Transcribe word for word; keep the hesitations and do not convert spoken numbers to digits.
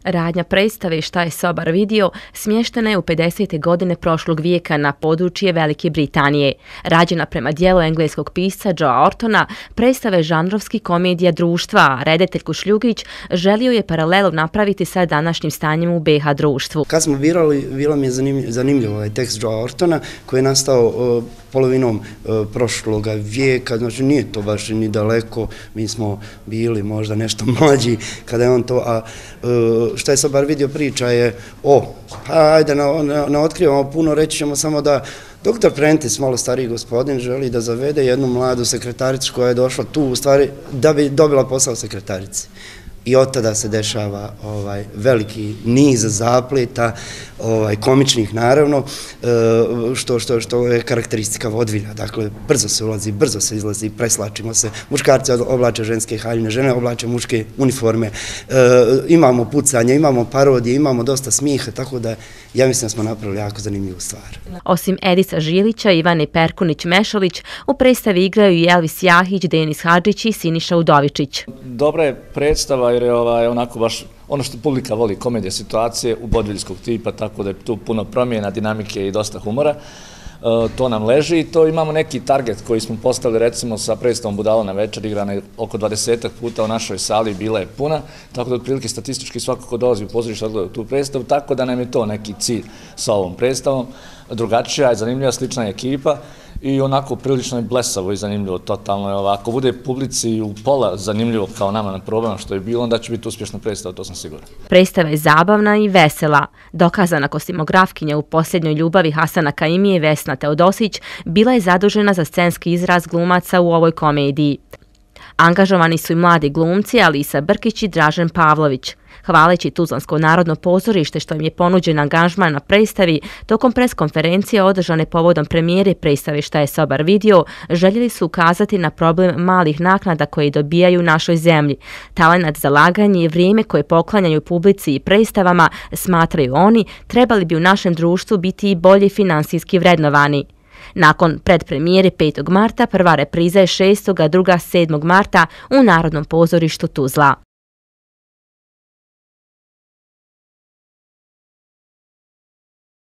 Radnja predstave Šta je sobar vidio smještena je u pedesete godine prošlog vijeka na područje Velike Britanije. Rađena prema dijelu engleskog pisca Joea Ortona, predstava je žanrovski komedija društva, a redatelj Kušljugić želio je paralelu napraviti sa današnjim stanjem u be ha društvu. Kad smo birali, bilo mi je zanimljiv, zanimljiv ovaj tekst Joea Ortona koji je nastao uh, polovinom uh, prošloga vijeka, znači nije to baš ni daleko, mi smo bili možda nešto mlađi kada je on to, a uh, Šta je sobar vidio priča je o, pa ajde, ne, ne, ne otkrivamo puno, reći ćemo samo da doktor Prentice, malo stariji gospodin, želi da zavede jednu mladu sekretaricu koja je došla tu u stvari da bi dobila posao sekretarici. I od tada se dešava ovaj, veliki niz zapleta, ovaj, komičnih naravno, što, što, što je karakteristika vodvilja. Dakle, brzo se ulazi, brzo se izlazi, preslačimo se. Muškarci oblače ženske haljine, žene oblače muške uniforme. E, imamo pucanje, imamo parodije, imamo dosta smijeha, tako da ja mislim da smo napravili jako zanimljivu stvar. Osim Edisa Žilića, Ivane Perkunić-Mešalić, u predstavi igraju i Elvis Jahić, Denis Hadžić i Siniša Udovičić. Dobra je predstava jer je ovaj, onako baš ono što publika voli, komedija situacije u vodviljskog tipa, tako da je tu puno promjena, dinamike i dosta humora. E, to nam leži i to imamo neki target koji smo postavili recimo sa predstavom Budalo na večer, igrana je oko dvadesetak puta u našoj sali, bila je puna, tako da otprilike statistički svako ko dolazi u pozorište odgleda tu predstavu, tako da nam je to neki cilj sa ovom predstavom. Drugačija je, zanimljiva, slična je ekipa i onako prilično je blesavo i zanimljivo, totalno je ovako. Ako bude publici u pola zanimljivo kao nama na probama što je bilo, onda će biti uspješna predstava, to sam siguran. Predstava je zabavna i vesela. Dokazana kostimografkinja u Posljednjoj ljubavi Hasana Kaimije, Vesna Teodosić, bila je zadužena za scenski izraz glumaca u ovoj komediji. Angažovani su i mladi glumci Alisa Brkić i Dražen Pavlović. Hvaleći Tuzlansko narodno pozorište što im je ponuđen angažman na predstavi, tokom preskonferencije održane povodom premijere predstave Šta je sobar vidio, željeli su ukazati na problem malih naknada koje dobijaju u našoj zemlji. Talenat, zalaganje i vrijeme koje poklanjaju publici i predstavama, smatraju oni, trebali bi u našem društvu biti i bolje finansijski vrednovani. Nakon predpremijere petog marta, prva repriza je šestog, a druga sedmog marta u Narodnom pozorištu Tuzla.